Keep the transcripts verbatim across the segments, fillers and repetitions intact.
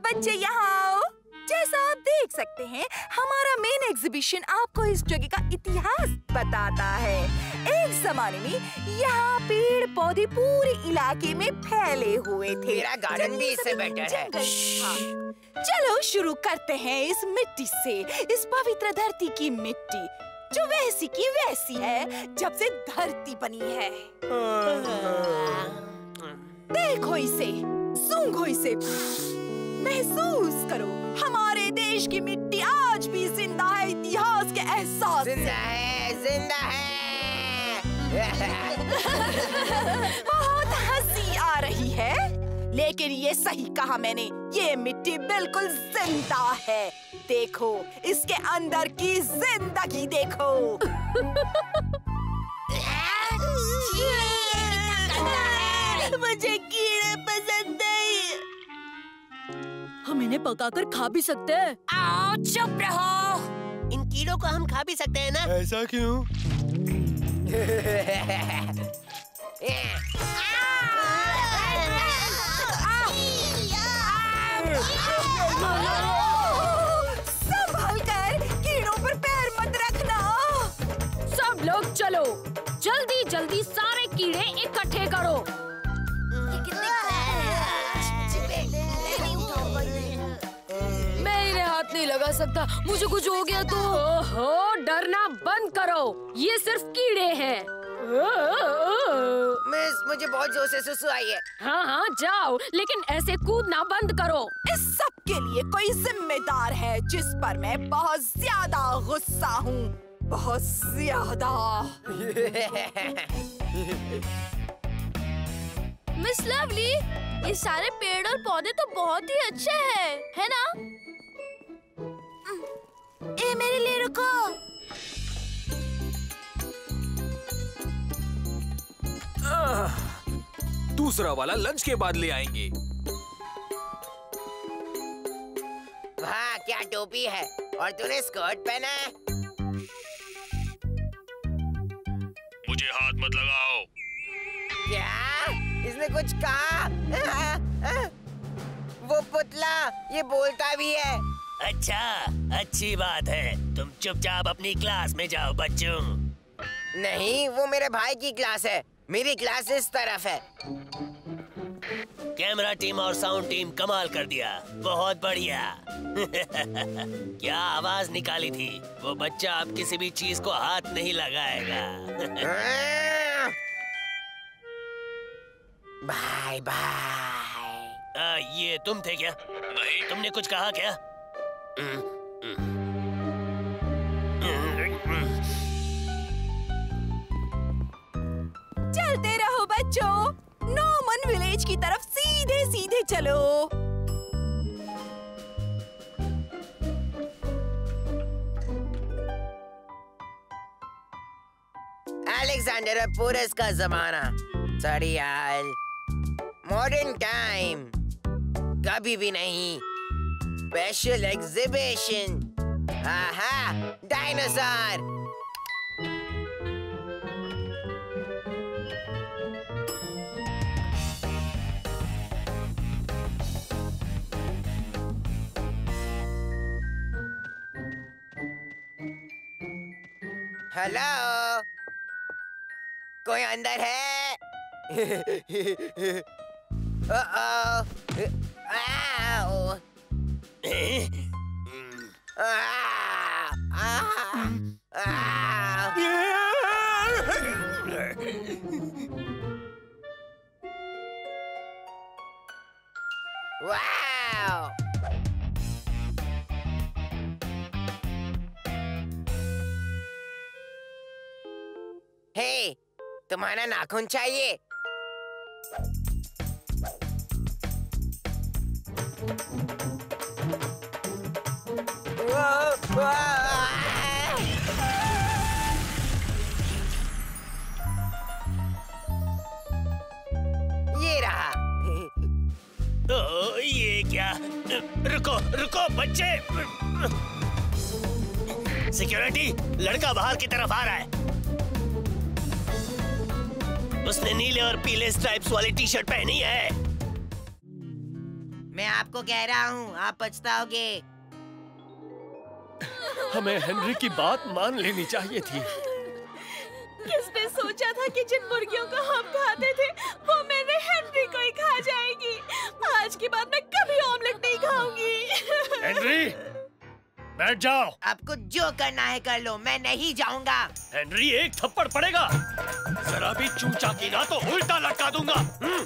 बच्चे यहाँ आओ। जैसा आप देख सकते हैं, हमारा मेन एग्जीबिशन आपको इस जगह का इतिहास बताता है। एक जमाने में यहाँ पेड़ पौधे पूरे इलाके में फैले हुए थे। मेरा गार्डन भी इससे बेटर है। हाँ। चलो शुरू करते हैं इस मिट्टी से, इस पवित्र धरती की मिट्टी जो वैसी की वैसी है जब से धरती बनी है। देखो इसे, सूंघो इसे, महसूस करो, हमारे देश की मिट्टी आज भी जिंदा है इतिहास के एहसास से। जिंदा है, जिंदा है। बहुत हंसी आ रही है, लेकिन ये सही कहा मैंने, ये मिट्टी बिल्कुल जिंदा है। देखो, इसके अंदर की जिंदगी देखो। मुझे कीड़े पसंद नहीं। हम इन्हें पकाकर खा भी सकते हैं। आओ, चुप रहो। इन कीड़ों को हम खा भी सकते हैं ना? ऐसा क्यों? संभल कर, कीड़ों पर पैर मत रखना। सब लोग चलो, जल्दी जल्दी सारे कीड़े इकट्ठे करो। मैं इन्हें हाथ नहीं लगा सकता, मुझे कुछ हो गया तो। ओहो, डरना बंद करो, ये सिर्फ कीड़े हैं। मिस, मुझे बहुत जोर से सुसु आई है। हाँ हाँ जाओ, लेकिन ऐसे कूदना बंद करो। इस सब के लिए कोई जिम्मेदार है जिस पर मैं बहुत ज्यादा गुस्सा हूँ, बहुत ज्यादा। मिस लवली, ये सारे पेड़ और पौधे तो बहुत ही अच्छे हैं, है ना? ए मेरे लिए रुको। दूसरा वाला लंच के बाद ले आएंगे। वाह, क्या टोपी है, और तूने स्कर्ट पहना है। मुझे हाथ मत लगाओ। क्या? इसने कुछ कहा? वो पुतला, ये बोलता भी है। अच्छा, अच्छी बात है। तुम चुपचाप अपनी क्लास में जाओ बच्चों। नहीं, वो मेरे भाई की क्लास है। मेरी क्लास इस तरफ है। कैमरा टीम और साउंड टीम कमाल कर दिया, बहुत बढ़िया। क्या आवाज निकाली थी, वो बच्चा अब किसी भी चीज को हाथ नहीं लगाएगा। Bye bye. ये तुम थे क्या? नहीं, तुमने कुछ कहा क्या? चलते रहो बच्चों, नोमन विलेज की तरफ सीधे सीधे चलो। अलेक्जेंडर पोरस का जमाना, सड़ियाल, मॉडर्न टाइम, कभी भी नहीं। स्पेशल एग्जीबिशन, आहा, डायनासोर। हेलो, कोई अंदर है? Uh-oh. Ow. Ah. Ah. Ah. Wow. Hey, तुम्हारा नाखून चाहिए? ये रहा। ओ, ये क्या? रुको रुको बच्चे, सिक्योरिटी, लड़का बाहर की तरफ आ रहा है। उसने नीले और पीले स्ट्राइप्स वाली टी शर्ट पहनी है। मैं आपको कह रहा हूँ, आप पछताओगे। हमें हेनरी की बात मान लेनी चाहिए थी। किसने सोचा था कि जिन मुर्गियों को हम खाते थे वो मेरे हेनरी को ही खा जाएगी। आज के बाद मैं कभी ऑमलेट नहीं खाऊंगी। हेनरी, बैठ जाओ। आपको जो करना है कर लो, मैं नहीं जाऊंगा। हेनरी, एक थप्पड़ पड़ेगा। जरा भी चूचा की ना तो उल्टा लटका दूंगा।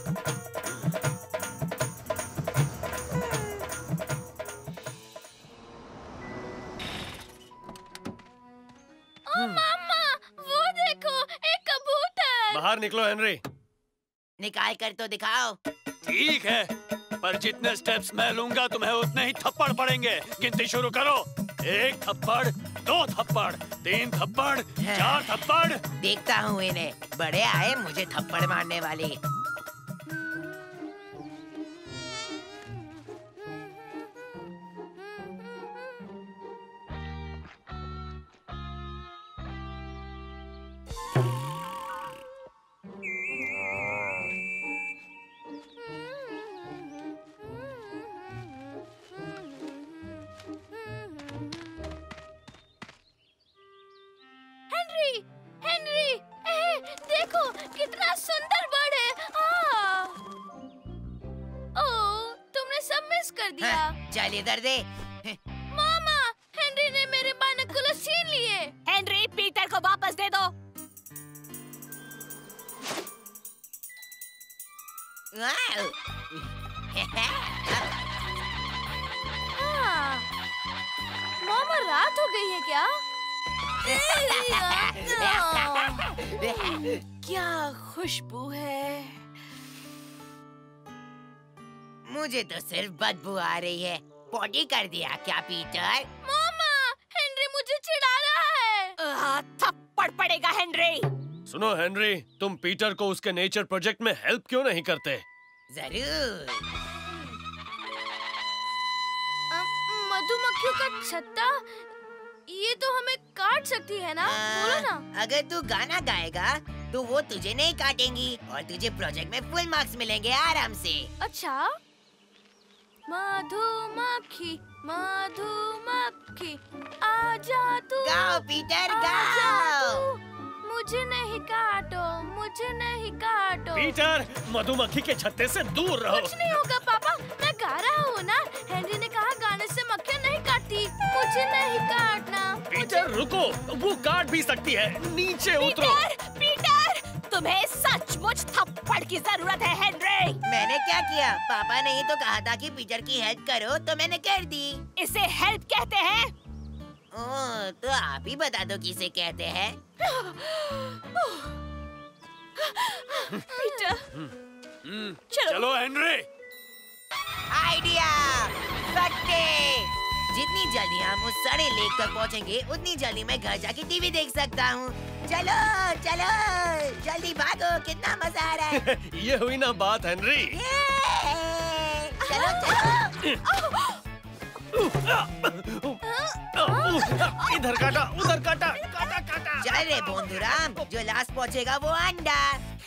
ओ मामा, वो देखो, एक कबूतर। बाहर निकलो हेनरी। निकाल कर तो दिखाओ। ठीक है, पर जितने स्टेप्स मैं लूंगा तुम्हें उतने ही थप्पड़ पड़ेंगे। गिनती शुरू करो। एक थप्पड़, दो थप्पड़, तीन थप्पड़, चार थप्पड़। देखता हूँ इन्हें, बड़े आए मुझे थप्पड़ मारने वाले। हेनरी, हेनरी, ए, देखो कितना सुंदर बर्ड है। आ, ओ, तुमने सब मिस कर दिया। हाँ, चल इधर दे। मामा, हेनरी ने मेरे बाइनोकुलर छीन लिए। हेनरी, पीटर को वापस दे दो। वाव। हाँ, मामा रात हो गई है क्या? क्या खुशबू है। मुझे तो सिर्फ बदबू आ रही है। पॉटी कर दिया क्या पीटर? मामा, हेनरी मुझे चिढ़ा रहा है। थप्पड़ पड़ेगा हेनरी। सुनो हेनरी, तुम पीटर को उसके नेचर प्रोजेक्ट में हेल्प क्यों नहीं करते? जरूर। मधुमक्खियों का छत्ता, ये तो हमें काट सकती है ना? बोलो ना। अगर तू गाना गाएगा तो वो तुझे नहीं काटेंगी और तुझे प्रोजेक्ट में फुल मार्क्स मिलेंगे आराम से। अच्छा, मधुमक्खी मधुमक्खी आजा तू, गाओ पीटर, आजा गाओ। तू, मुझे नहीं काटो, मुझे नहीं काटो। पीटर, मधुमक्खी के छत्ते से दूर रहो। कुछ नहीं होगा पापा, मैं गा रहा हूँ ना। हेनरी ने कहा गाने से मक्खियाँ नहीं काटती। मुझे नहीं काटना। पीटर रुको, वो काट भी सकती है। नीचे उतरो। पीटर, पीटर, तुम्हें सचमुच थप्पड़ की जरूरत है हेनरी। मैंने क्या किया? पापा ने ही तो कहा था कि पीटर की हेल्प करो, तो मैंने कर दी। इसे हेल्प कहते हैं। ओह, तो आप ही बता दो किसे कहते हैं। पीटर, चलो, चलो हेनरी। आइडिया, सट्टे। जितनी जल्दी हम उस सड़े लेक तक पहुंचेंगे, उतनी जल्दी मैं घर जाके टीवी देख सकता हूँ। चलो चलो, जल्दी भागो, कितना मजा आ रहा है। ये हुई ना बात हेनरी। ये! चलो चलो। इधर काटा, उधर काटा, काटा काटा। चल रे बोंदूराम, जो लास्ट पहुंचेगा वो अंडा।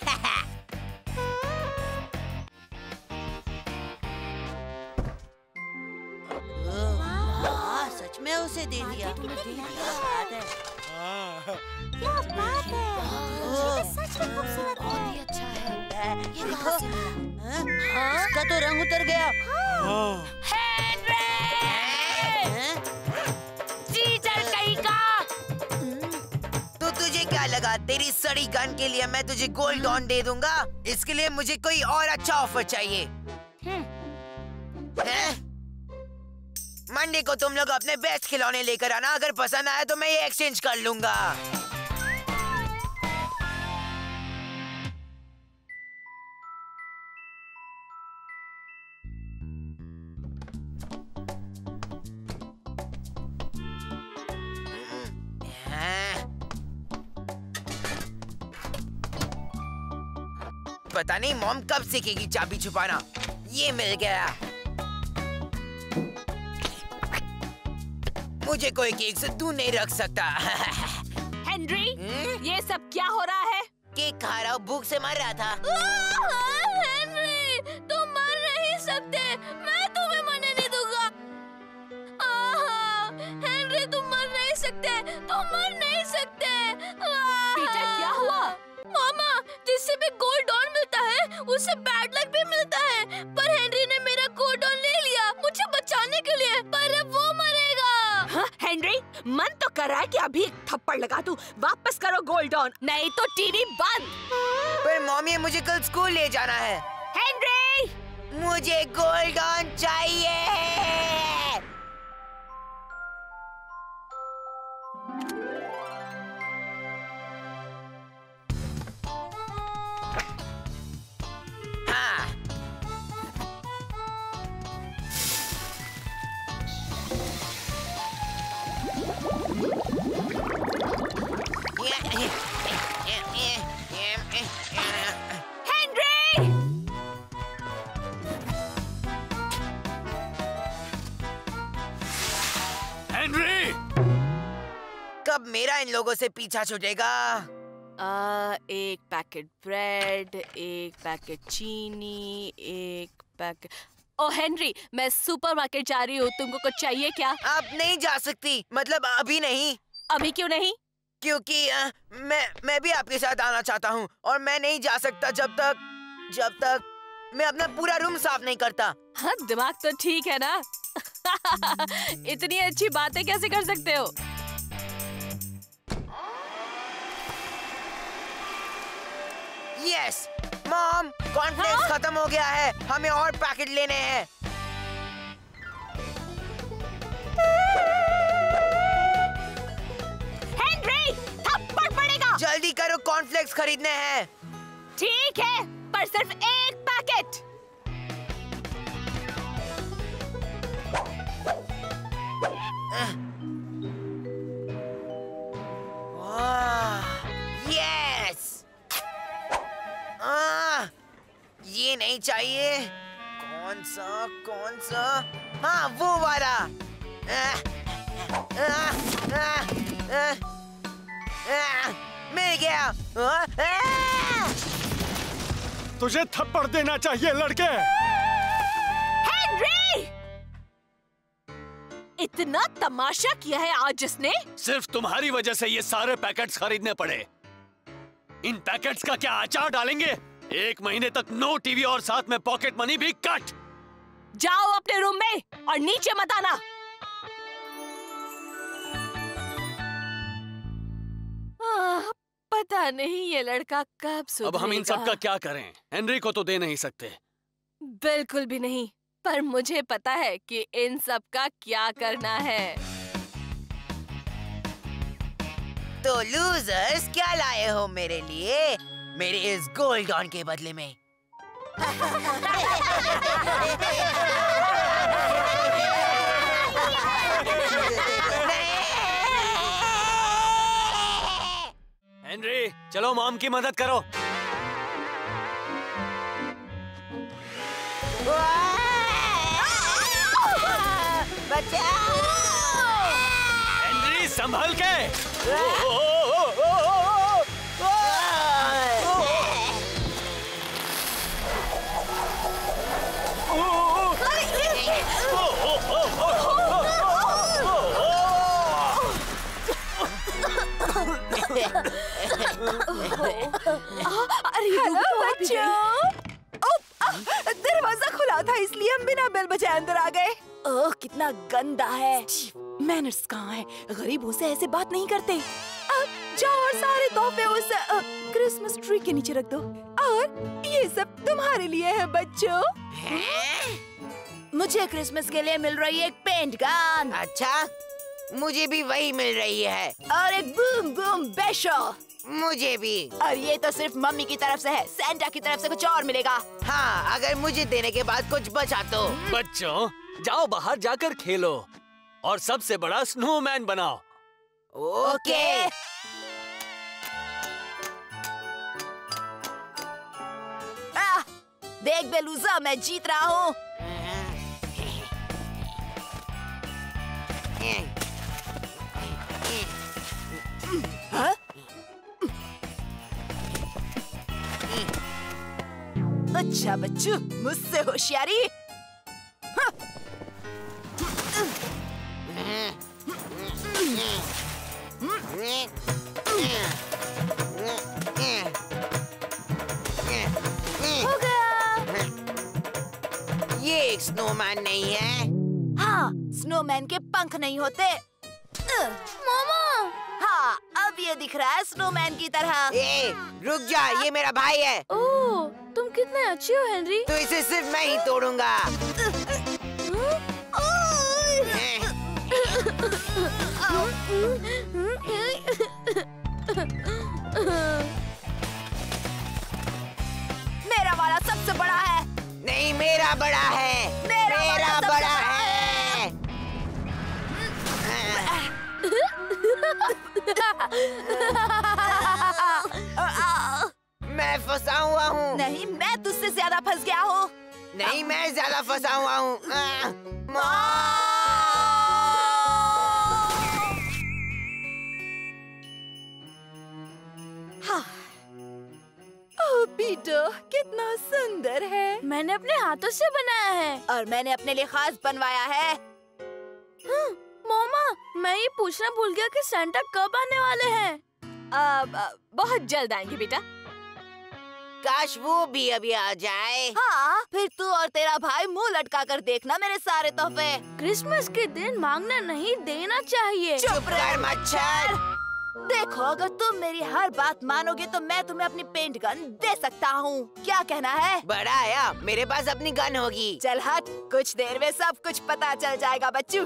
हाँ, सच में उसे दे दिया। क्या बात है? क्या बात है? ये सच में खूबसूरत है। बहुत ही अच्छा है। ये देखो, हाँ, इसका तो रंग उतर गया। हेनरी! हैं? चीटर कहीं का। तो तुझे क्या लगा, तेरी सड़ी गन के लिए मैं तुझे गोल्ड कॉइन दे दूंगा? इसके लिए मुझे कोई और अच्छा ऑफर चाहिए। हैं? मंडे को तुम लोग अपने बेस्ट खिलौने लेकर आना। अगर पसंद आया तो मैं ये एक्सचेंज कर लूंगा। पता नहीं मॉम कब सीखेगी चाबी छुपाना। ये मिल गया। मुझे कोई केक से दूर नहीं रख सकता। हेनरी, हम्म? ये सब क्या हो रहा है? केक खा रहा हूँ, भूख से मर रहा था। हेनरी, तुम मर नहीं सकते। मैं तुम्हें तो मर नहीं सकते। बेटा क्या हुआ? मामा, जिससे भी गोल्ड डॉन मिलता है उससे बैड लक भी मिलता है, पर हेनरी ने मेरा गोल्ड डॉन ले लिया मुझे बचाने के लिए, पर अब वो मरेगा। हाँ, हेनरी, मन तो कर रहा है कि अभी एक थप्पड़ लगा दूं। वापस करो गोल्ड डॉन, नहीं तो टीवी बंद। पर मम्मी मुझे कल स्कूल ले जाना है। हेनरी, मुझे गोल्ड डॉन चाहिए। हाँ। हेनरी! कब मेरा इन लोगों से पीछा छूटेगा? आ, एक पैकेट ब्रेड, एक पैकेट चीनी, एक पैकेट। ओ हेनरी, मैं सुपरमार्केट जा रही हूँ, तुमको कुछ चाहिए क्या? आप नहीं जा सकती, मतलब अभी नहीं। अभी क्यों नहीं? क्योंकि आ, मैं मैं भी आपके साथ आना चाहता हूँ और मैं नहीं जा सकता जब तक जब तक मैं अपना पूरा रूम साफ नहीं करता। हाँ, दिमाग तो ठीक है ना? इतनी अच्छी बातें कैसे कर सकते हो? यस, मॉम, कॉर्नफ्लेक्स खत्म हो गया है, हमें और पैकेट लेने हैं। हेनरी, थप्पड़ पड़ेगा। जल्दी करो, कॉर्नफ्लेक्स खरीदने हैं। ठीक है, पर सिर्फ एक पैकेट। यस, आ, ये नहीं चाहिए। कौन सा कौन सा? हाँ, वो वाला। आ, आ, आ, आ, आ, मिल गया। आ, आ! तुझे थप्पड़ देना चाहिए लड़के। हेनरी! इतना तमाशा किया है आज जिसने। सिर्फ तुम्हारी वजह से ये सारे पैकेट्स खरीदने पड़े। इन पैकेट्स का क्या अचार डालेंगे? एक महीने तक नो टीवी और साथ में पॉकेट मनी भी कट। जाओ अपने रूम में और नीचे मत आना। आह, पता नहीं ये लड़का कब सुधरेगा। अब हम इन सब का क्या करें? हेनरी को तो दे नहीं सकते। बिल्कुल भी नहीं, पर मुझे पता है कि इन सब का क्या करना है। तो लूजर्स, क्या लाए हो मेरे लिए, मेरे इस गोल्ड डॉन के बदले में? हेनरी, चलो मॉम की मदद करो। बचाओ! हेनरी, संभल के। अरे हेलो बच्चों, दरवाजा खुला था इसलिए हम बिना बेल बजाए अंदर आ गए। ओह, कितना गंदा है। मैनर्स कहाँ है? गरीबों से ऐसे बात नहीं करते। अब जाओ और सारे तोहफे उस क्रिसमस ट्री के नीचे रख दो। और ये सब तुम्हारे लिए है बच्चों। मुझे क्रिसमस के लिए मिल रही है एक पेंट गन। अच्छा, मुझे भी वही मिल रही है। और एक बूम बूम बैशो। मुझे भी। और ये तो सिर्फ मम्मी की तरफ से है, सैंटा की तरफ से कुछ और मिलेगा। हाँ, अगर मुझे देने के बाद कुछ बचा तो। बच्चों, जाओ बाहर जाकर खेलो और सबसे बड़ा स्नोमैन बनाओ। ओके। आ, देख बेलूजा, मैं जीत रहा हूँ। हाँ? अच्छा बच्चों, मुझसे होशियारी। हाँ। हो गया। ये एक स्नोमैन नहीं है। हाँ, स्नोमैन के पंख नहीं होते। मामा, हाँ, अब ये दिख रहा है स्नोमैन की तरह। ए, रुक जा, ये मेरा भाई है। ओह, तुम कितने अच्छे हो हेनरी। तो इसे सिर्फ मैं ही तोड़ूंगा। मेरा वाला सबसे बड़ा है। नहीं, मेरा बड़ा है। मेरा मेरा सबसे बड़ा बड़ा है। मैं फंसा हुआ हूँ। नहीं, मैं तुझसे ज्यादा फंस गया हूँ। नहीं, मैं ज्यादा फंसा हुआ हूँ। हाँ। ओह पीटर, कितना सुंदर है। मैंने अपने हाथों से बनाया है। और मैंने अपने लिए खास बनवाया है। हम्म, मामा, मैं ये पूछना भूल गया कि सेंटा कब आने वाले हैं। अब बहुत जल्द आएंगे बेटा। काश वो भी अभी आ जाए। हाँ, फिर तू और तेरा भाई मुंह लटका कर देखना मेरे सारे तोहफे। क्रिसमस के दिन मांगना नहीं, देना चाहिए। चुप कर मच्छर। देखो, अगर तुम मेरी हर बात मानोगे तो मैं तुम्हें अपनी पेंट गन दे सकता हूँ। क्या कहना है? बड़ा आया, मेरे पास अपनी गन होगी। चल हट, कुछ देर में सब कुछ पता चल जाएगा बच्चू।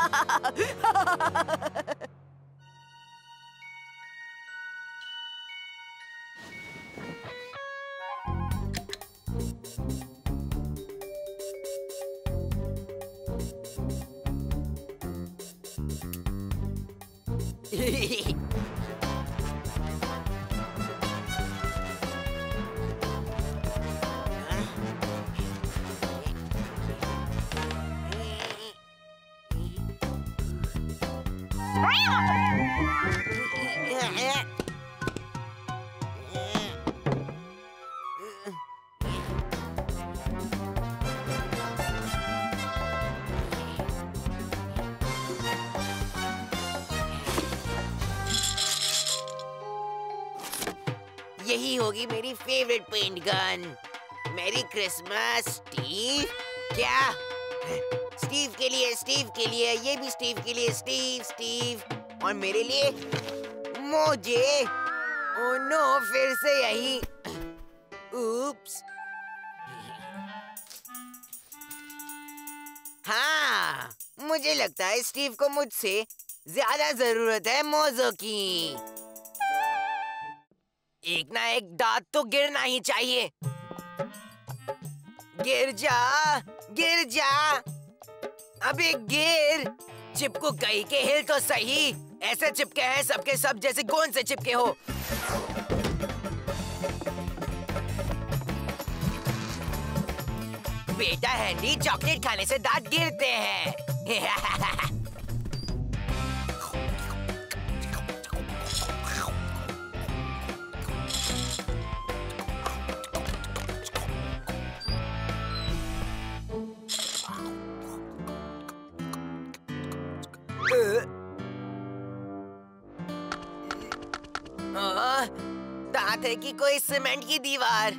यही होगी मेरी favourite paint gun. Merry Christmas Steve. क्या? स्टीव के लिए, स्टीव के लिए, ये भी स्टीव के लिए, स्टीव स्टीव और मेरे लिए मुझे। ओह नो, फिर से यही। उप्स। हाँ, मुझे लगता है स्टीव को मुझसे ज्यादा जरूरत है मोज़ों की। एक ना एक दांत तो गिरना ही चाहिए। गिर जा, गिर जा, अबे गिर। चिपकू कहीं के, हिल तो सही। ऐसे चिपके हैं सबके सब जैसे गोंद से चिपके हो। बेटा हैंडी, चॉकलेट खाने से दांत गिरते हैं। दांत है कि कोई सीमेंट की दीवार।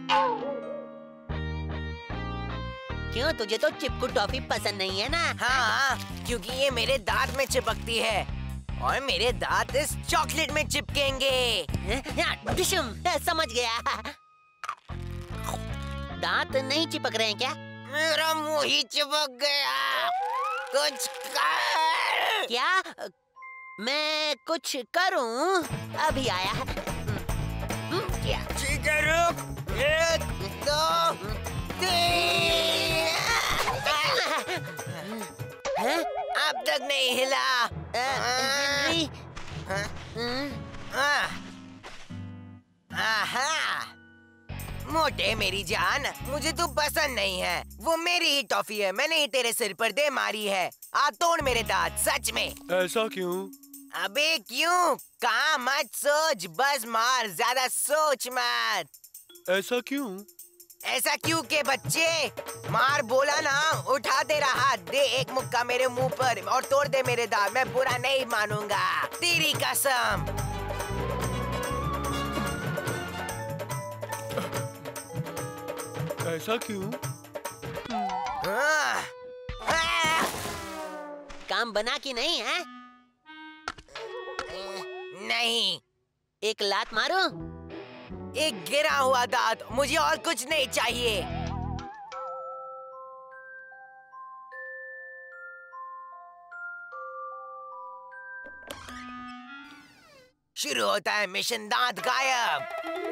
क्यों, तुझे तो चिपकू टॉफी पसंद नहीं है ना? हाँ, क्योंकि ये मेरे दांत में चिपकती है और मेरे दांत इस चॉकलेट में चिपकेंगे। डिशुम, समझ गया। दांत नहीं चिपक रहे हैं क्या? मेरा मुंह ही चिपक गया। कुछ कर। क्या? मैं कुछ करूं? अभी आया। क्या? ठीक है, रुक। एक, दो, तीन। अब तक नहीं हिला। हेनरी, आहा, मोटे मेरी जान, मुझे तू पसंद नहीं है। वो मेरी ही टॉफी है, मैंने ही तेरे सिर पर दे मारी है। आ तोड़ मेरे दांत, सच में। ऐसा क्यों? अबे क्यों? कहाँ मत सोच, बस मार, ज्यादा सोच मत। ऐसा क्यों? ऐसा क्यों के बच्चे? मार बोला ना, उठा दे रहा हाथ, दे एक मुक्का मेरे मुंह पर और तोड़ दे मेरे दांत। मैं बुरा नहीं मानूंगा, तेरी कसम। ऐसा क्यों? हाँ। हाँ। काम बना कि नहीं है? नहीं। एक लात मारो। एक गिरा हुआ दांत, मुझे और कुछ नहीं चाहिए। शुरू होता है मिशन दांत गायब।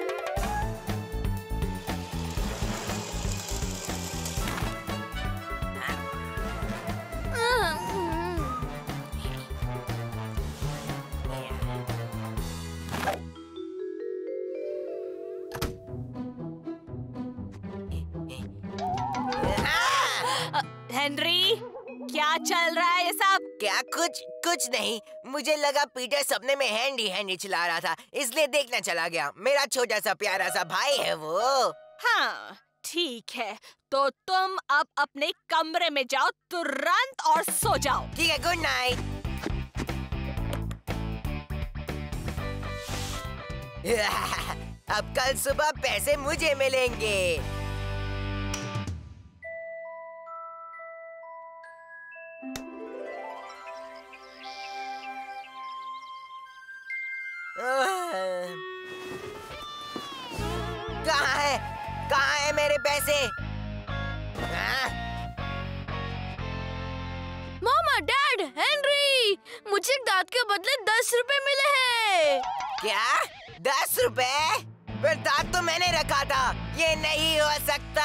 हेनरी, क्या चल रहा है ये सब? क्या? कुछ कुछ नहीं। मुझे लगा पीटर सपने में हैंडी हैंडी चला रहा था, इसलिए देखना चला गया। मेरा छोटा सा प्यारा सा भाई है वो। हाँ, ठीक है, तो तुम अब अपने कमरे में जाओ तुरंत और सो जाओ। ठीक है, गुड नाइट। अब कल सुबह पैसे मुझे मिलेंगे। कहाँ है? कहाँ है मेरे पैसे? मामा, डैड, हेनरी, मुझे दांत के बदले दस रुपए मिले हैं। क्या? दस रुपए? फिर दांत तो मैंने रखा था, ये नहीं हो सकता।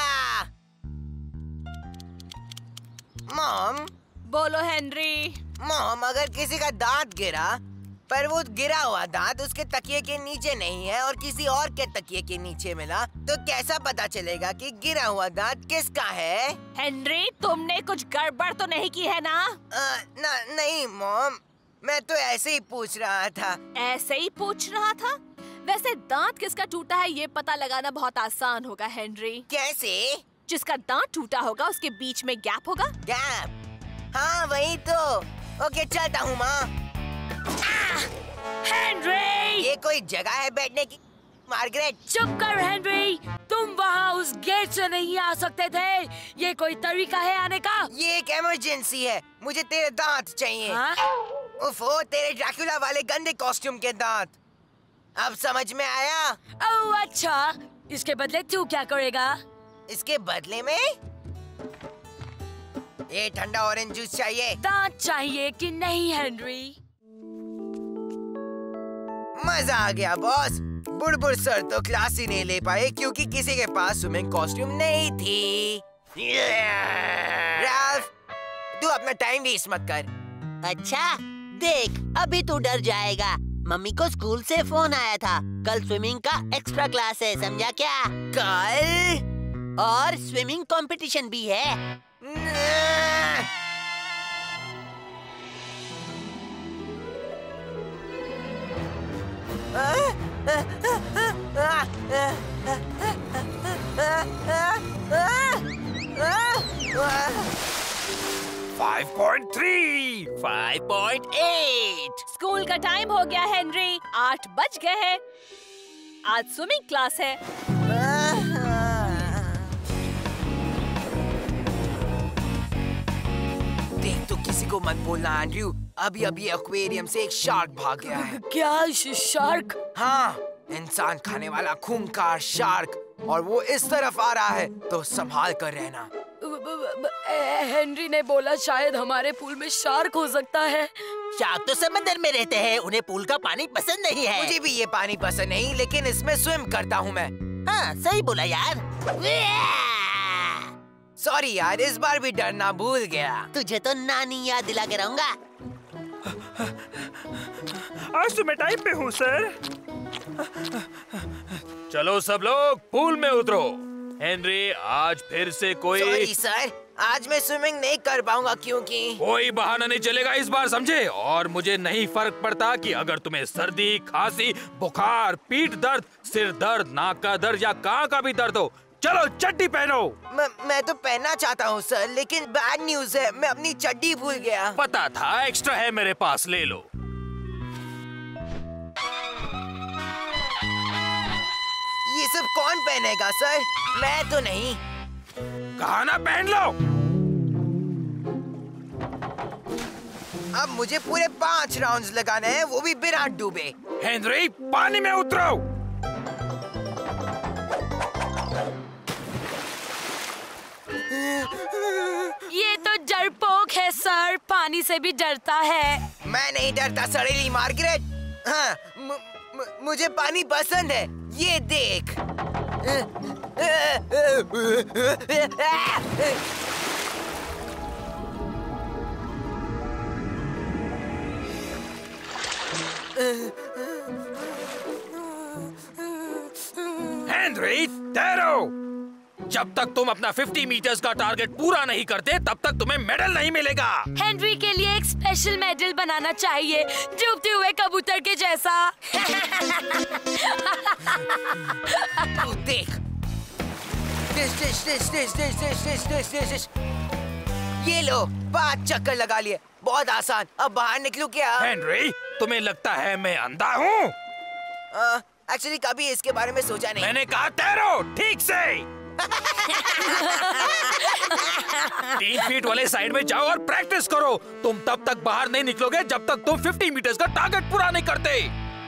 मॉम। बोलो हेनरी। मॉम, अगर किसी का दांत गिरा पर वो गिरा हुआ दांत उसके तकिए के नीचे नहीं है और किसी और के तकिए के नीचे मिला, तो कैसा पता चलेगा कि गिरा हुआ दांत किसका है? हेनरी, तुमने कुछ गड़बड़ तो नहीं की है ना? आ, ना, नहीं मॉम, मैं तो ऐसे ही पूछ रहा था। ऐसे ही पूछ रहा था? वैसे दांत किसका टूटा है ये पता लगाना बहुत आसान होगा हेनरी। कैसे? जिसका दांत टूटा होगा उसके बीच में गैप होगा। गैप? हाँ, वही तो। ओके, चलता हूँ माँ। हेनरी! ये कोई जगह है बैठने की? मार्गरेट, चुप कर हेनरी, तुम वहाँ उस गेट से नहीं आ सकते थे। ये कोई तरीका है आने का? ये एक इमरजेंसी है, मुझे तेरे दांत चाहिए। हाँ? उफ़ो, तेरे ड्रैकुला वाले गंदे कॉस्ट्यूम के दांत। अब समझ में आया? ओह अच्छा, इसके बदले तू क्या करेगा? इसके बदले में ये ठंडा ऑरेंज जूस चाहिए। दांत चाहिए कि नहीं हेनरी? मजा आ गया बॉस। बुड़बुड़ सर तो क्लास ही नहीं ले पाए क्योंकि किसी के पास स्विमिंग कॉस्ट्यूम नहीं थी। राल्फ, तू अपना टाइम वेस्ट मत कर। अच्छा, देख, अभी तू डर जाएगा। मम्मी को स्कूल से फोन आया था, कल स्विमिंग का एक्स्ट्रा क्लास है, समझा क्या? कल? और स्विमिंग कंपटीशन भी है। Five point three, five point eight. School का टाइम हो गया हेनरी, आठ बज गए हैं। आज स्विमिंग क्लास है। देख तो किसी को मत बोलना एंड्रयू, अभी अभी एक्वेरियम से एक शार्क भाग गया है। क्या शार्क? हाँ, इंसान खाने वाला खूंखार शार्क, और वो इस तरफ आ रहा है, तो संभाल कर रहना। हेनरी ने बोला शायद हमारे पूल में शार्क हो सकता है। शार्क तो समंदर में रहते हैं, उन्हें पूल का पानी पसंद नहीं है। मुझे भी ये पानी पसंद नहीं, लेकिन इसमें स्विम करता हूँ मैं। हाँ, सही बोला यार। सॉरी यार, इस बार भी डरना भूल गया। तुझे तो नानी याद दिला के रहूंगा। आज तो मैं टाइम पे हूँ सर। चलो सब लोग पूल में उतरो। हेनरी, आज फिर से कोई सॉरी सर, आज मैं स्विमिंग नहीं कर पाऊंगा क्योंकि कोई बहाना नहीं चलेगा इस बार, समझे? और मुझे नहीं फर्क पड़ता कि अगर तुम्हें सर्दी, खांसी, बुखार, पीठ दर्द, सिर दर्द, नाक का दर्द या कान का भी दर्द हो, चलो चड्डी पहनो। मैं मैं तो पहनना चाहता हूँ सर, लेकिन बैड न्यूज है, मैं अपनी चड्डी भूल गया। पता था, एक्स्ट्रा है मेरे पास, ले लो। ये सब कौन पहनेगा सर? मैं तो नहीं। कहा ना पहन लो। अब मुझे पूरे पांच राउंड्स लगाने हैं, वो भी बिना डूबे। हेनरी, पानी में उतरो। ये तो डरपोक है सर, पानी से भी डरता है। मैं नहीं डरता सड़ेली मार्गरेट। हाँ, मु, मु, मुझे पानी पसंद है, ये देख। हेनरी, ठहरो। जब तक तुम अपना पचास मीटर्स का टारगेट पूरा नहीं करते, तब तक तुम्हें मेडल नहीं मिलेगा। हेनरी के लिए एक स्पेशल मेडल बनाना चाहिए, डूबते हुए कबूतर के जैसा। तू देख। This, this, this, this, this, this, this, this, this, this. ये लो, पांच चक्कर लगा लिए, बहुत आसान। अब बाहर निकलूं क्या? हेनरी, तुम्हें लगता है मैं अंधा हूँ? एक्चुअली कभी इसके बारे में सोचा नहीं। मैंने कहा ठहरो, ठीक से। तीन फीट वाले साइड में जाओ और प्रैक्टिस करो। तुम तब तक बाहर नहीं निकलोगे जब तक तुम पचास मीटर्स का टारगेट पूरा नहीं करते।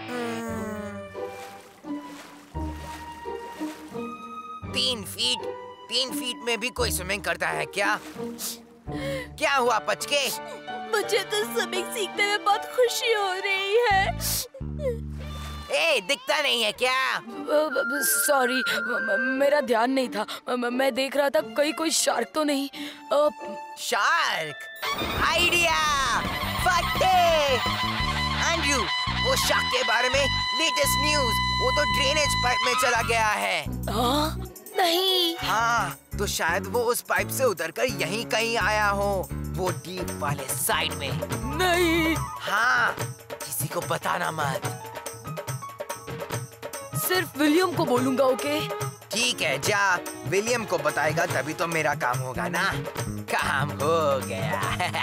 तीन फीट तीन फीट में भी कोई स्विमिंग करता है क्या? क्या हुआ पचके? मुझे तो स्विमिंग सीखने में बहुत खुशी हो रही है। ए, दिखता नहीं है क्या? सॉरी, मेरा ध्यान नहीं था। मैं देख रहा था कहीं कोई शार्क तो नहीं। शार्क? आइडिया! फटे! एंड्रू, वो शार्क के बारे में लेटेस्ट न्यूज, वो तो ड्रेनेज पाइप में चला गया है। हाँ? नहीं। हाँ, तो शायद वो उस पाइप से उतरकर यहीं कहीं आया हो, वो डीप वाले साइड में। नहीं। हाँ, किसी को बताना मत। सिर्फ विलियम को बोलूंगा, ओके? ठीक है, जा। विलियम को बताएगा तभी तो मेरा काम होगा ना। काम हो गया।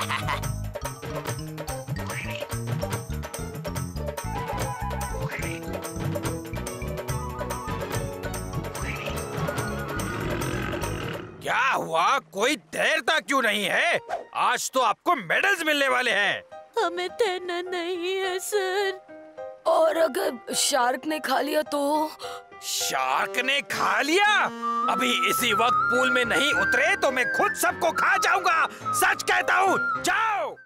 क्या हुआ? कोई तैरता क्यों नहीं है? आज तो आपको मेडल्स मिलने वाले हैं। हमें तैरना नहीं है सर। और अगर शार्क ने खा लिया तो? शार्क ने खा लिया? अभी इसी वक्त पूल में नहीं उतरे तो मैं खुद सबको खा जाऊंगा। सच कहता हूँ, जाओ।